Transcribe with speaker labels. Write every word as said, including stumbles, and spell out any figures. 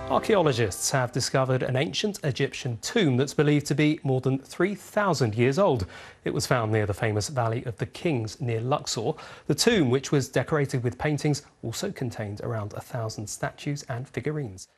Speaker 1: Archaeologists have discovered an ancient Egyptian tomb that's believed to be more than three thousand years old. It was found near the famous Valley of the Kings near Luxor. The tomb, which was decorated with paintings, also contained around a thousand statues and figurines.